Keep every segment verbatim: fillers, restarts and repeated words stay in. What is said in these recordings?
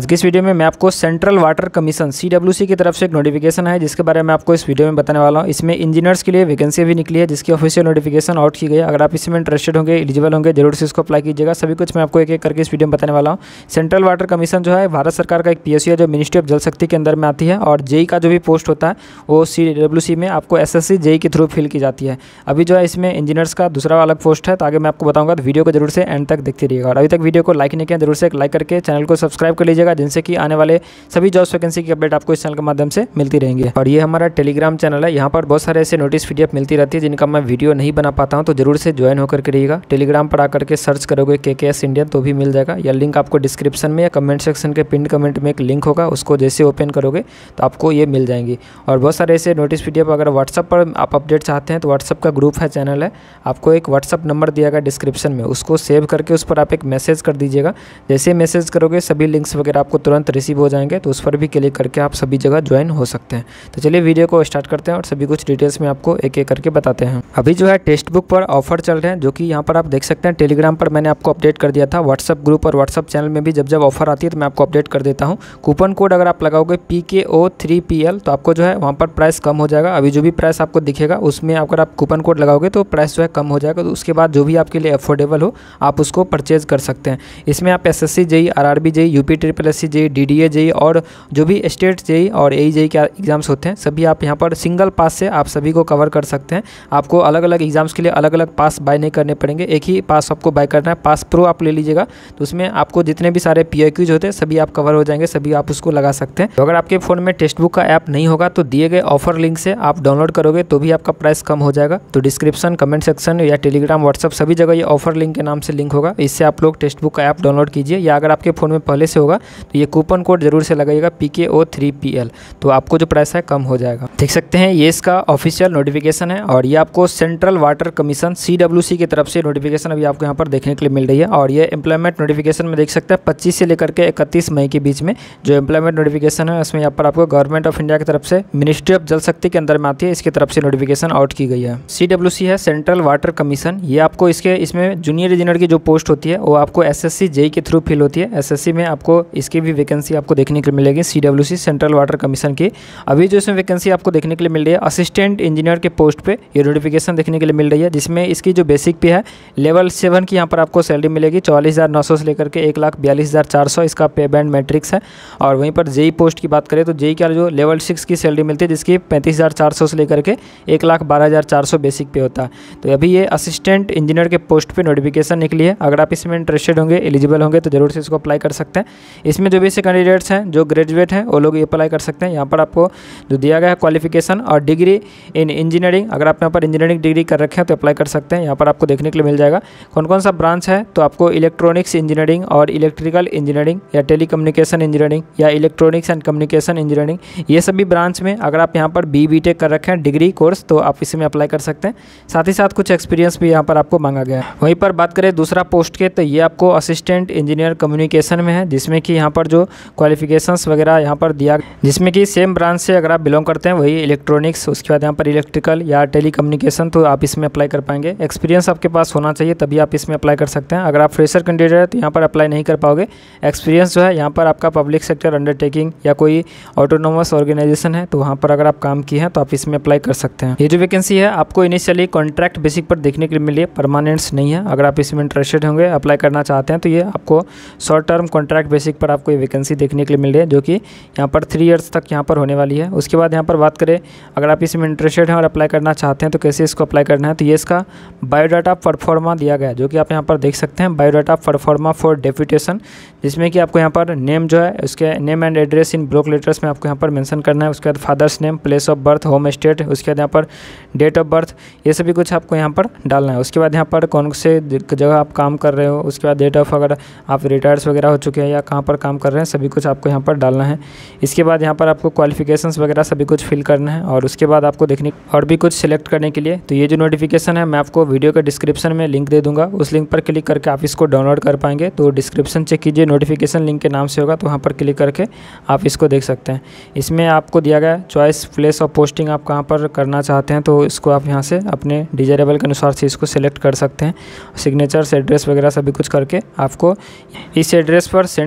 आज की इस वीडियो में मैं आपको central water commission C W C की तरफ से एक नोटिफिकेशन है जिसके बारे में आपको इस वीडियो में बताने वाला हूं। इसमें इंजीनियर्स के लिए वैकेंसी भी निकली है जिसकी ऑफिशियल नोटिफिकेशन आउट की गई है। अगर आप इसमें इंटरेस्टेड होंगे, एलिजिबल होंगे, जरूर से इसको अप्लाई कीजिएगा। सभी कुछ मैं आपको एक एक करके इस वीडियो में बताने वाला हूँ। सेंट्रल वाटर कमीशन जो है भारत सरकार का एक पी एस यू है जो मिनिस्ट्री ऑफ जल शक्ति के अंदर में आती है, और जेई का जो भी पोस्ट होता है वो सी डब्ल्यू सी में आपको एस एस सी जेई के थ्रू फिल की जाती है। अभी जो है इसमें इंजीनियर्स का दूसरा अलग पोस्ट है, तो आगे मैं आपको बताऊंगा, तो वीडियो को जरूर से एंड तक देखते रहिएगा। और अभी तक वीडियो को लाइक नहीं किया जरूर से एक लाइक करके चैनल को सब्सक्राइब कर लीजिएगा, जिनसे कि आने वाले सभी जॉब्स वैकेंसी की अपडेट आपको इस चैनल के माध्यम से मिलती रहेंगी। और ये हमारा टेलीग्राम चैनल है, यहाँ पर बहुत सारे ऐसे नोटिस पीडीएफ मिलती रहती है जिनका मैं वीडियो नहीं बना पाता हूँ, तो जरूर से ज्वाइन होकर के रहिएगा। टेलीग्राम पर आकर के सर्च करोगे के के एस इंडियन तो भी मिल जाएगा, या लिंक आपको डिस्क्रिप्शन में या कमेंट सेक्शन के पिन कमेंट में एक लिंक होगा, उसको जैसे ओपन करोगे तो आपको ये मिल जाएंगी। और बहुत सारे ऐसे नोटिस पीडीएफ अगर व्हाट्सअप पर आप अपडेट चाहते हैं तो व्हाट्सअप का ग्रुप है, चैनल है, आपको एक व्हाट्सअप नंबर दिया गया डिस्क्रिप्शन में, उसको सेव करके उस पर आप एक मैसेज कर दीजिएगा। जैसे मैसेज करोगे सभी लिंक्स वगैरह आपको तुरंत रिसीव हो जाएंगे, तो उस पर भी क्लिक करके आप सभी जगह ज्वाइन हो सकते हैं। तो चलिए वीडियो को स्टार्ट करते हैं और सभी कुछ डिटेल्स में आपको एक एक करके बताते हैं। अभी जो है टेक्स्ट बुक पर ऑफर चल रहे हैं, जो कि यहाँ पर आप देख सकते हैं। टेलीग्राम पर मैंने आपको अपडेट कर दिया था, व्हाट्सअप ग्रुप और व्हाट्सअप चैनल में भी जब जब ऑफर आती है तो मैं आपको अपडेट कर देता हूँ। कूपन कोड अगर आप लगाओगे पी के ओ थ्री पी एल तो आपको जो है वहाँ पर प्राइस कम हो जाएगा। अभी जो भी प्राइस आपको दिखेगा उसमें अगर आप कूपन कोड लगाओगे तो प्राइस जो है कम हो जाएगा, तो उसके बाद जो भी आपके लिए अफोर्डेबल हो आप उसको परचेज कर सकते हैं। इसमें आप S S C JE, R R B JE, UP triple S C JE, D D A JE और जो भी स्टेट जेई और ए जेई के एग्जाम्स होते हैं सभी आप यहाँ पर सिंगल पास से आप सभी को कवर कर सकते हैं। आपको अलग अलग एग्जाम्स के लिए अलग अलग पास बाय नहीं करने पड़ेंगे, एक ही पास आपको बाय करना है। पास प्रो आप ले लीजिएगा तो उसमें आपको जितने भी सारे पी आई क्यूज होते हैं सभी आप कवर हो जाएंगे, सभी आप उसको लगा सकते हैं। तो अगर आपके फ़ोन में टेक्स्ट बुक का ऐप नहीं होगा तो दिए गए ऑफर लिंक से आप डाउनलोड करोगे तो भी आपका प्राइस कम हो जाएगा। तो डिस्क्रिप्शन, कमेंट सेक्शन या टेलीग्राम, व्हाट्सअप सभी जगह ये ऑफर लिंक के नाम से लिंक होगा, इससे आप लोग टेक्स्ट बुक का ऐप डाउनलोड कीजिए। या अगर आपके फ़ोन में पहले से होगा तो ये कूपन कोड जरूर से लगाइएगा पी के ओ थ्री पी एल, तो आपको जो प्राइस है कम हो जाएगा। देख सकते हैं ये इसका ऑफिशियल नोटिफिकेशन है, और ये आपको central water commission C W C की तरफ से नोटिफिकेशन अभी आपको यहाँ पर देखने के लिए मिल रही है। और ये एम्प्लॉयमेंट नोटिफिकेशन में देख सकते हैं पच्चीस से लेकर के इकतीस मई के बीच में जो एम्प्लॉयमेंट नोटिफिकेशन है उसमें यहाँ पर आपको गवर्नमेंट ऑफ इंडिया की तरफ से मिनिस्ट्री ऑफ जल शक्ति के अंदर में आती है, इसकी तरफ से नोटिफिकेशन आउट की गई है। सी डब्ल्यू सी है सेंट्रल वाटर कमीशन, ये आपको इसके इसमें जूनियर इंजीनियर की जो पोस्ट होती है वो आपको एस एस सी जेई के थ्रू फिल होती है। एस एस सी में आपको इसकी भी वैकेंसी आपको देखने के लिए मिलेगी C W C central water commission की। अभी जो इसमें वैकेंसी आपको देखने के लिए मिल रही है असिस्टेंट इंजीनियर के पोस्ट पे ये नोटिफिकेशन देखने के लिए मिल रही है, जिसमें इसकी जो बेसिक पे है लेवल सेवन की यहाँ पर आपको सैलरी मिलेगी चौवालीस हज़ार नौ सौ से लेकर के एक लाख बयालीस हज़ार चार सौ इसका पे बैंड मैट्रिक्स है। और वहीं पर जेई पोस्ट की बात करें तो जेई का जो लेवल सिक्स की सैलरी मिलती है जिसकी पैंतीस हज़ार चार सौ से लेकर के एक लाख बारह हज़ार चार सौ बेसिक पे होता है। तो अभी ये असिस्टेंट इंजीनियर के पोस्ट पे नोटिफिकेशन निकली है। अगर आप इसमें इंटरेस्टेड होंगे, एलिजिबल होंगे तो जरूर से इसको अप्लाई कर सकते हैं। इसमें जो भी से कैंडिडेट्स हैं जो ग्रेजुएट हैं वो लोग ये अप्लाई कर सकते हैं। यहाँ पर आपको जो दिया गया है क्वालिफिकेशन और डिग्री इन इंजीनियरिंग, अगर आप यहाँ पर इंजीनियरिंग डिग्री कर रखे हैं तो अप्लाई कर सकते हैं। यहाँ पर आपको देखने के लिए मिल जाएगा कौन कौन सा ब्रांच है, तो आपको इलेक्ट्रॉनिक्स इंजीनियरिंग और इलेक्ट्रिकल इंजीनियरिंग या टेलीकम्युनिकेशन इंजीनियरिंग या इलेक्ट्रॉनिक्स एंड कम्युनिकेशन इंजीनियरिंग, ये सभी ब्रांच में अगर आप यहाँ पर बी बी टेक कर रखे हैं डिग्री कोर्स तो आप इसमें अप्लाई कर सकते हैं। साथ ही साथ कुछ एक्सपीरियंस भी यहाँ पर आपको मांगा गया है। वहीं पर बात करें दूसरा पोस्ट के, तो ये आपको असिस्टेंट इंजीनियर कम्युनिकेशन में है, जिसमें कि यहाँ पर जो क्वालिफिकेशंस वगैरह यहाँ पर दिया, जिसमें कि सेम ब्रांच से अगर आप बिलोंग करते हैं वही इलेक्ट्रॉनिक्स, उसके बाद यहाँ पर इलेक्ट्रिकल या टेलीकम्युनिकेशन, तो आप इसमें अप्लाई कर पाएंगे। एक्सपीरियंस आपके पास होना चाहिए तभी आप इसमें अप्लाई कर सकते हैं। अगर आप फ्रेशर कैंडिडेट है तो यहाँ पर अप्लाई नहीं कर पाओगे। एक्सपीरियंस जो है यहाँ पर आपका पब्लिक सेक्टर अंडरटेकिंग या कोई ऑटोनोमस ऑर्गेनाइजेशन है तो वहाँ पर अगर आप काम किए हैं तो आप इसमें अप्लाई कर सकते हैं। ये जो वैकेंसी है आपको इनिशियली कॉन्ट्रैक्ट बेसिक पर देखने के लिए मिली है, परमानेंट्स नहीं है। अगर आप इसमें इंटरेस्टेड होंगे, अप्लाई करना चाहते हैं तो ये आपको शॉर्ट टर्म कॉन्ट्रैक्ट बेसिक पर आपको ये वैकेंसी देखने के लिए मिल रही है, जो कि यहाँ पर थ्री इयर्स तक यहाँ पर होने वाली है। उसके बाद यहाँ पर बात करें अगर आप इसमें इंटरेस्टेड हैं और अप्लाई करना चाहते हैं तो कैसे इसको अप्लाई करना है, तो ये इसका बायोडाटा परफॉर्मा दिया गया है, जो कि आप यहाँ पर देख सकते हैं बायोडाटा परफॉर्मा फॉर डेप्यूटेशन, जिसमें कि आपको यहाँ पर नेम जो है उसके name and address in block letters में आपको यहाँ पर मेंशन करना है। उसके बाद father's name, place of birth, home state, उसके बाद यहाँ पर डेट ऑफ बर्थ, ये सभी कुछ आपको यहाँ पर डालना है। उसके बाद यहाँ पर कौन से जगह आप काम कर रहे हो, उसके बाद डेट ऑफ, अगर आप रिटायर्स वगैरह हो चुके हैं या कहाँ पर काम कर रहे हैं, सभी कुछ आपको यहाँ पर डालना है। इसके बाद यहाँ पर आपको क्वालिफिकेशंस वगैरह सभी कुछ फिल करना है, और उसके बाद आपको देखने और भी कुछ सिलेक्ट करने के लिए, तो ये जो नोटिफिकेशन है मैं आपको वीडियो के डिस्क्रिप्शन में लिंक दे दूँगा, उस लिंक पर क्लिक करके आप इसको डाउनलोड कर पाएंगे। तो डिस्क्रिप्शन चेक कीजिए, नोटिफिकेशन लिंक के नाम से होगा, तो वहाँ पर क्लिक करके आप इसको देख सकते हैं। इसमें आपको दिया गया चॉइस प्लेस ऑफ पोस्टिंग आप कहाँ पर करना चाहते हैं, तो इसको आप यहाँ से अपने डिजायरेबल के अनुसार से इसको सिलेक्ट कर सकते हैं। सिग्नेचर्स, एड्रेस वगैरह सभी कुछ करके आपको इस एड्रेस पर सेंड करना होगा।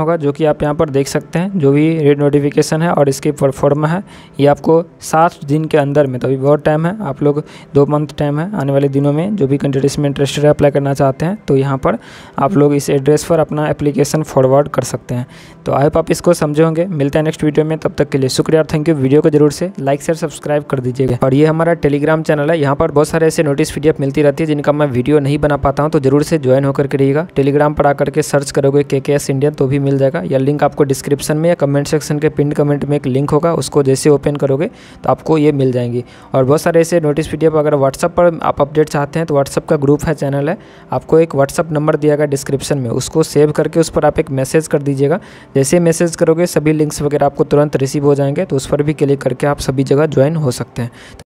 होगा, जो कि आप यहाँ पर देख सकते हैं। जो भी रेड नोटिफिकेशन है और इसकी परफॉर्मा है ये आपको सात दिन के अंदर में, तो अभी बहुत टाइम है, आप लोग दो मंथ टाइम है, आने वाले दिनों में जो भी कैंडिडेट्स में इंटरेस्टेड है अप्लाई करना चाहते हैं तो यहाँ पर आप लोग इस एड्रेस पर अपना एप्लीकेशन फॉरवर्ड कर सकते हैं। तो आई होप आप इसको समझे होंगे। मिलते हैं नेक्स्ट वीडियो में, तब तक के लिए शुक्रिया और थैंक यू। वीडियो को जरूर से लाइक शेयर सब्सक्राइब कर दीजिएगा। और ये हमारा टेलीग्राम चैनल है, यहाँ पर बहुत सारे ऐसे नोटिस पीडीएफ मिलती रहती है जिनका मैं वीडियो नहीं बना पाता हूँ, तो जरूर से ज्वाइन होकर के रहिएगा। टेलीग्राम पर आकर के सर्च करोगे के के एस इंडियन तो भी मिल जाएगा, या लिंक आपको डिस्क्रिप्शन में या कमेंट सेक्शन के पिन कमेंट में एक लिंक होगा, उसको जैसे ओपन करोगे तो आपको ये मिल जाएंगी। और बहुत सारे ऐसे नोटिस पीडीएफ अगर व्हाट्सअप पर आप अपडेट चाहते हैं तो व्हाट्सअप का ग्रुप है, चैनल है, आपको एक व्हाट्सअप नंबर दिया गया डिस्क्रिप्शन में, उसको सेव करके उस पर आप एक मैसेज कर दीजिएगा। जैसे मैसेज करोगे सभी लिंक्स वगैरह आपको तुरंत रिसीव हो जाएंगे, तो उस पर भी क्लिक करके आप सभी जगह ज्वाइन हो सकते हैं।